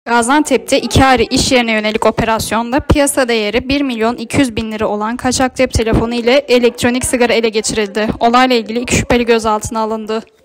Gaziantep'te 2 ayrı iş yerine yönelik operasyonda piyasa değeri 1.200.000 lira olan kaçak cep telefonu ile elektronik sigara ele geçirildi. Olayla ilgili 2 şüpheli gözaltına alındı.